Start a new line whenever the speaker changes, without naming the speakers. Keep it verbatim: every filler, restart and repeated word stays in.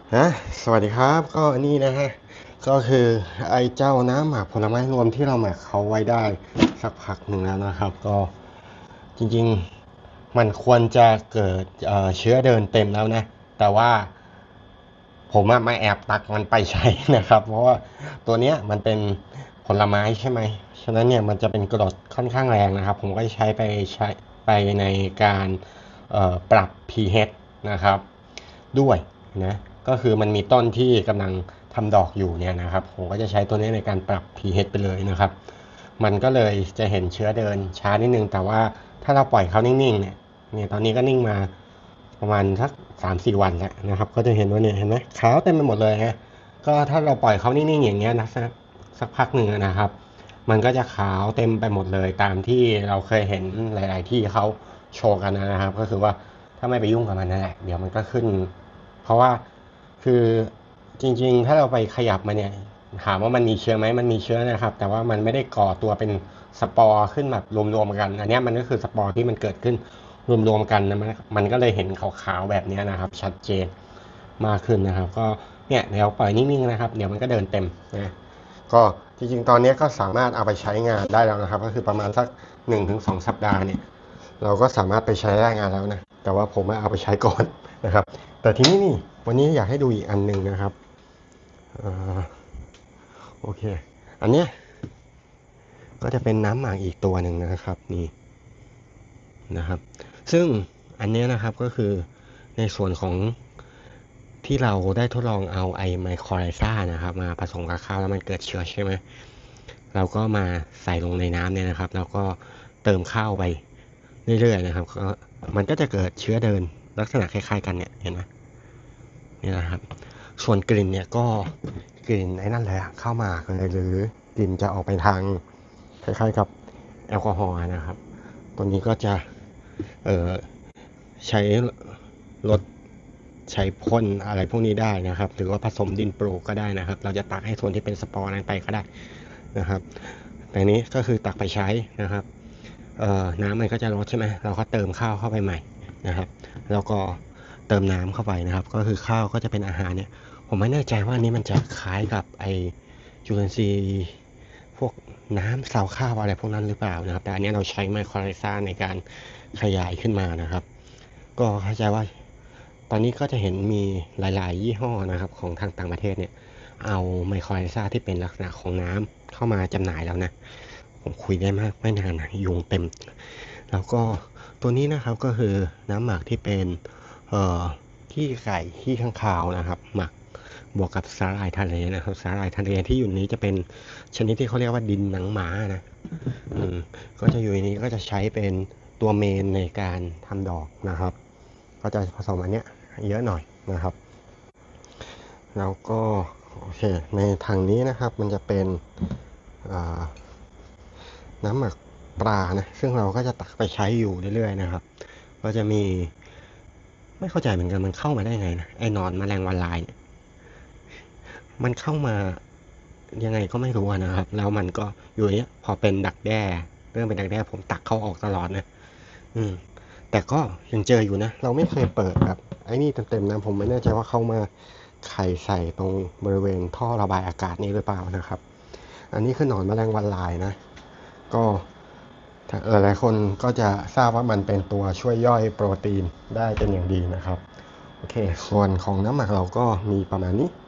ฮะสวัสดีครับก็นี่นะฮะก็คือไอ้เจ้าน้ำหมักผลไม้รวมที่เราหมักเขาไว้ได้สักพักหนึ่งแล้วนะครับก็จริงๆมันควรจะเกิดเอ่อเชื้อเดินเต็มแล้วนะแต่ว่าผมอะมาแอบตักมันไปใช้นะครับเพราะว่าตัวเนี้ยมันเป็นผลไม้ใช่ไหมฉะนั้นเนี่ยมันจะเป็นกรดค่อนข้างแรงนะครับผมก็ใช้ไปใช้ไปในการเอ่อปรับ pH นะครับด้วยนะก็คือมันมีต้นที่กำลังทำดอกอยู่เนี่ยนะครับผมก็จะใช้ตัวนี้ในการปรับ pH ไปเลยนะครับมันก็เลยจะเห็นเชื้อเดินช้านิดนึงแต่ว่าถ้าเราปล่อยเขานิ่งๆเนี่ยเนี่ยตอนนี้ก็นิ่งมาประมาณสักสามสี่วันแล้วนะครับก็จะเห็นว่าเนี่ยเห็นไหมขาวเต็มไปหมดเลยฮะก็ถ้าเราปล่อยเขานิ่งๆอย่างเงี้ยนะสักสักพักหนึ่งนะครับมันก็จะขาวเต็มไปหมดเลยตามที่เราเคยเห็นหลายๆที่เขาโชว์กันนะครับก็คือว่าถ้าไม่ไปยุ่งกับมันนั่นแหละเดี๋ยวมันก็ขึ้นเพราะว่าคือจริงๆถ้าเราไปขยับมาเนี่ยถามว่ามันมีเชื้อไหมมันมีเชื้อนะครับแต่ว่ามันไม่ได้ก่อตัวเป็นสปอร์ขึ้นแบบรวมๆกันอันนี้มันก็คือสปอร์ที่มันเกิดขึ้นรวมๆกันนะมันมันก็เลยเห็นขาวๆแบบนี้นะครับชัดเจนมากขึ้นนะครับก็เนี่ยเดี๋ยวปล่อยนิ่งๆนะครับเดี๋ยวมันก็เดินเต็มนะก็จริงๆตอนนี้ก็สามารถเอาไปใช้งานได้แล้วนะครับก็คือประมาณสักหนึ่งถึงสองสัปดาห์เนี่ยเราก็สามารถไปใช้ได้งานแล้วนะแต่ว่าผมเอาไปใช้ก่อนนะครับแต่ทีนี้นี่วันนี้อยากให้ดูอีกอันหนึ่งนะครับโอเคอันเนี้ยก็จะเป็นน้ำหมักอีกตัวหนึ่งนะครับนี่นะครับซึ่งอันนี้นะครับก็คือในส่วนของที่เราได้ทดลองเอาไอไมโครไลซ่านะครับมาผสมกับข้าวแล้วมันเกิดเชื้อใช่ไหมเราก็มาใส่ลงในน้ำเนี่ยนะครับแล้วก็เติมข้าวไปเรื่อยๆนะครับก็มันก็จะเกิดเชื้อเดินลักษณะคล้ายๆกันเนี่ยเห็นไหมนี่นะครับส่วนกลิ่นเนี่ยก็กลิ่นไอ้นั่นเลยเข้ามาเลยหรือกลิ่นจะออกไปทางคล้ายๆกับแอลกอฮอล์นะครับตัวนี้ก็จะเอ่อใช้ลดใช้พ่นอะไรพวกนี้ได้นะครับหรือว่าผสมดินปลูกก็ได้นะครับเราจะตักให้ส่วนที่เป็นสปอร์นั้นไปก็ได้นะครับแต่นี้ก็คือตักไปใช้นะครับเอ่อน้ำมันก็จะลดใช่ไหมเราก็เติมข้าวเข้าไปใหม่นะครับแล้วก็เติมน้ำเข้าไปนะครับก็คือข้าวก็จะเป็นอาหารเนี่ยผมไม่แน่ใจว่านี้มันจะคล้ายกับไอจุลินทรีย์พวกน้ำซาวข้าวอะไรพวกนั้นหรือเปล่านะครับแต่อันนี้เราใช้ไมโครไลซ่าในการขยายขึ้นมานะครับก็เข้าใจว่าตอนนี้ก็จะเห็นมีหลายๆยี่ห้อนะครับของทางต่างประเทศเนี่ยเอาไมโครไลซ่าที่เป็นลักษณะของน้ำเข้ามาจำหน่ายแล้วนะผมคุยได้มากไม่นานนะยุงเต็มแล้วก็ตัวนี้นะครับก็คือน้ำหมักที่เป็นเอ่อขี้ไก่ขี้ข้างคาวนะครับหมักบวกกับสาหร่ายทะเลนะครับสาหร่ายทะเลที่อยู่นี้จะเป็นชนิดที่เขาเรียกว่าดินหนังหมานะอืมก็จะอยู่ในนี้ก็จะใช้เป็นตัวเมนในการทำดอกนะครับก็จะผสมอันเนี้ยเยอะหน่อยนะครับแล้วก็โอเคในทางนี้นะครับมันจะเป็นน้ำหมักปลานะซึ่งเราก็จะตักไปใช้อยู่เรื่อยๆนะครับก็จะมีไม่เข้าใจเหมือนกันมันเข้ามาได้ไงนะไอ้นอนแมลงวันลายเนี่ยมันเข้ามายังไงก็ไม่รู้นะครับแล้วมันก็อยู่เนี้ยพอเป็นดักแด้เรื่องเป็นดักแด้ผมตักเข้าออกตลอดนะอืมแต่ก็ยังเจออยู่นะเราไม่เคยเปิดแบบไอ้นี่เต็มๆนะผมไม่แน่ใจว่าเข้ามาไข่ใส่ตรงบริเวณท่อระบายอากาศนี้หรือเปล่านะครับอันนี้คือหนอนแมลงวันลายนะก็เออหลายคนก็จะทราบว่ามันเป็นตัวช่วยย่อยโปรตีนได้เป็นอย่างดีนะครับโอเคส่วนของน้ำหมักเราก็มีประมาณนี้